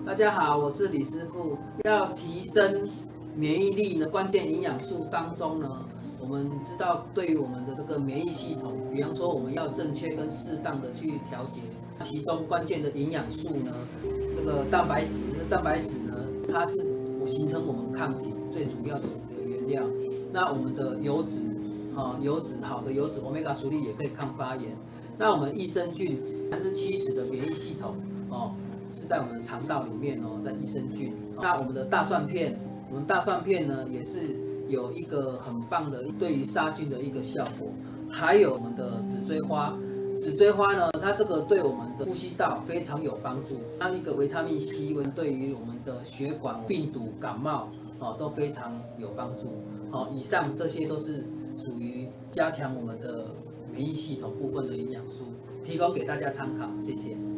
大家好，我是李师傅。要提升免疫力呢，关键营养素当中呢，我们知道对于我们的这个免疫系统，比方说我们要正确跟适当的去调节，其中关键的营养素呢，这个蛋白质呢，它是形成我们抗体最主要的原料。那我们的油脂，好的油脂欧米伽熟粒也可以抗发炎。那我们益生菌70%的免疫系统是在我们的肠道里面在益生菌。那我们的大蒜片，呢也是有一个很棒的对于杀菌的一个效果。还有我们的紫锥花呢，它这个对我们的呼吸道非常有帮助。那一个维他命 C 对于我们的血管病毒感冒都非常有帮助。以上这些都是属于加强我们的免疫系统部分的营养素，提供给大家参考，谢谢。